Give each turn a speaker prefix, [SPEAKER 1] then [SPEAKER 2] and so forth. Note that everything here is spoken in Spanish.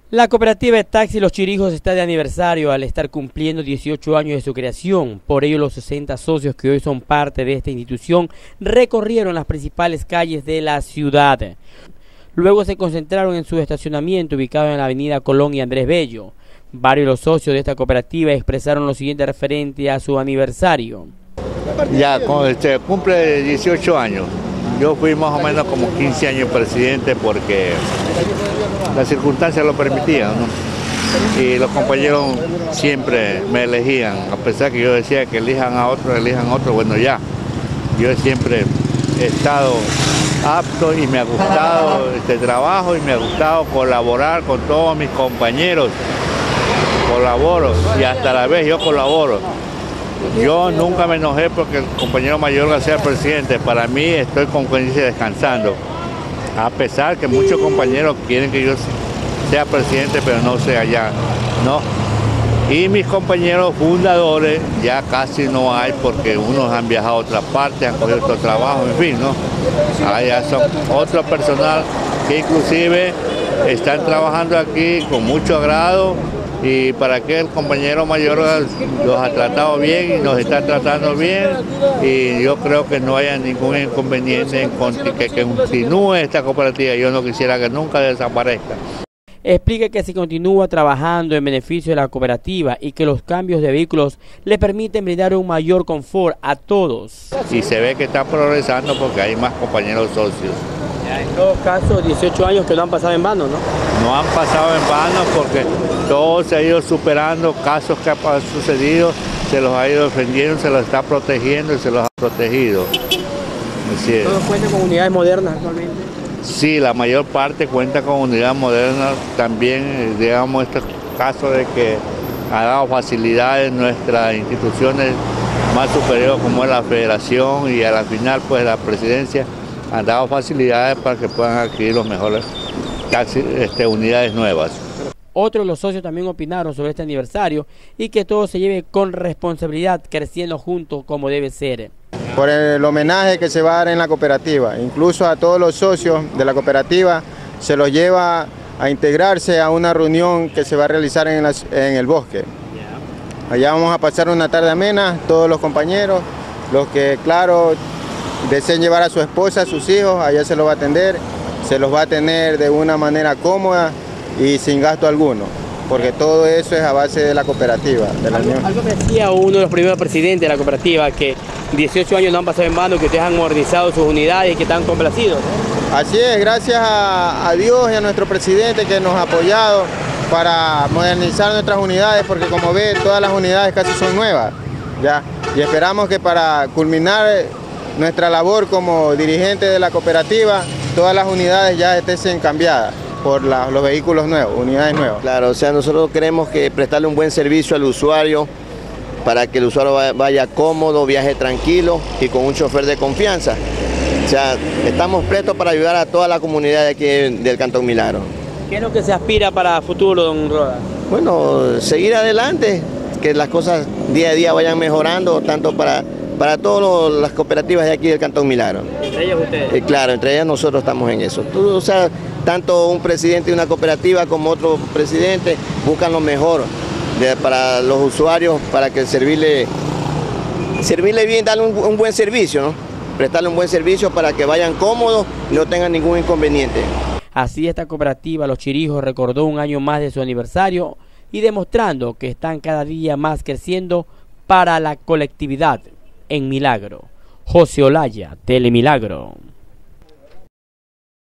[SPEAKER 1] La cooperativa de taxi Los Chirijos está de aniversario al estar cumpliendo 18 años de su creación. Por ello, los 60 socios que hoy son parte de esta institución recorrieron las principales calles de la ciudad. Luego se concentraron en su estacionamiento ubicado en la avenida Colón y Andrés Bello. Varios de los socios de esta cooperativa expresaron lo siguiente referente a su aniversario.
[SPEAKER 2] Ya cumple 18 años. Yo fui más o menos como 15 años presidente porque las circunstancias lo permitían, ¿no? Y los compañeros siempre me elegían, a pesar que yo decía que elijan a otro, bueno ya. Yo siempre he estado apto y me ha gustado este trabajo y me ha gustado colaborar con todos mis compañeros. Colaboro y hasta la vez yo colaboro. Yo nunca me enojé porque el compañero Mayorga sea presidente. Para mí estoy con conciencia descansando. A pesar que muchos compañeros quieren que yo sea presidente, pero no sea ya, ¿no? Y mis compañeros fundadores ya casi no hay porque unos han viajado a otras partes, han cogido otro trabajo, en fin, ¿no? Ya son otro personal que inclusive están trabajando aquí con mucho agrado. Y para que el compañero mayor los ha tratado bien y nos está tratando bien, y yo creo que no haya ningún inconveniente en que continúe esta cooperativa. Yo no quisiera que nunca desaparezca.
[SPEAKER 1] Explica que se continúa trabajando en beneficio de la cooperativa y que los cambios de vehículos le permiten brindar un mayor confort a todos.
[SPEAKER 2] Y se ve que está progresando porque hay más compañeros socios.
[SPEAKER 1] Ya en todo caso, 18 años que no han pasado en vano, ¿no?
[SPEAKER 2] No han pasado en vano porque todo se ha ido superando, casos que han sucedido, se los ha ido defendiendo, se los está protegiendo y se los ha protegido.
[SPEAKER 1] ¿Todos cuentan con unidades modernas actualmente?
[SPEAKER 2] Sí, la mayor parte cuenta con unidades modernas. También, digamos, este caso de que ha dado facilidades nuestras instituciones más superiores como es la federación y a la final pues la presidencia han dado facilidades para que puedan adquirir los mejores taxis, unidades nuevas.
[SPEAKER 1] Otros de los socios también opinaron sobre este aniversario y que todo se lleve con responsabilidad, creciendo juntos como debe ser.
[SPEAKER 3] Por el homenaje que se va a dar en la cooperativa, incluso a todos los socios de la cooperativa se los lleva a integrarse a una reunión que se va a realizar en el bosque. Allá vamos a pasar una tarde amena, todos los compañeros, los que claro deseen llevar a su esposa, a sus hijos, allá se los va a atender, se los va a tener de una manera cómoda y sin gasto alguno, porque todo eso es a base de la cooperativa, de la unión.
[SPEAKER 1] Algo me decía uno de los primeros presidentes de la cooperativa, que 18 años no han pasado en vano, que ustedes han modernizado sus unidades y que están complacidos.
[SPEAKER 3] Así es, gracias a Dios y a nuestro presidente que nos ha apoyado para modernizar nuestras unidades, porque como ve, todas las unidades casi son nuevas, ¿ya? Y esperamos que para culminar nuestra labor como dirigente de la cooperativa, todas las unidades ya estén cambiadas por los vehículos nuevos, unidades nuevas.
[SPEAKER 4] Claro, o sea, nosotros queremos prestarle un buen servicio al usuario para que el usuario vaya cómodo, viaje tranquilo y con un chofer de confianza. O sea, estamos prestos para ayudar a toda la comunidad de aquí del Cantón Milagro.
[SPEAKER 1] ¿Qué es lo que se aspira para el futuro, don Roda?
[SPEAKER 4] Bueno, seguir adelante, que las cosas día a día vayan mejorando, tanto para todas las cooperativas de aquí del Cantón Milagro.
[SPEAKER 1] ¿Entre ellas ustedes?
[SPEAKER 4] Claro, entre ellas nosotros estamos en eso. O sea, tanto un presidente de una cooperativa como otro presidente buscan lo mejor para los usuarios, para que servirle bien, darle un buen servicio, ¿no? Prestarle un buen servicio para que vayan cómodos y no tengan ningún inconveniente.
[SPEAKER 1] Así esta cooperativa Los Chirijos recordó un año más de su aniversario y demostrando que están cada día más creciendo para la colectividad en Milagro. José Olaya, Telemilagro.